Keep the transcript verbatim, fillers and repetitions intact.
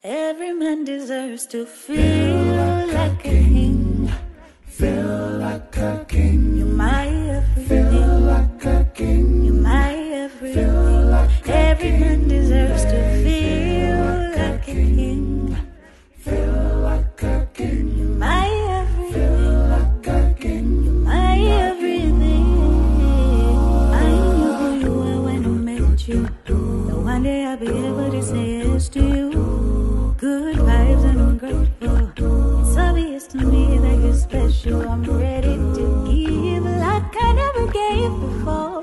Every man deserves to feel like a king. Feel like a king. You're my everything. Feel like a king. You're my everything. Feel like a Every king. man deserves to feel like a king. Feel like a king. You're my everything. Feel like a king. You're my everything. I knew who you were when I met you. But one day I'll be able to say yes to you. Good vibes and I'm grateful. It's obvious to me that you're special. I'm ready to give like I never gave before.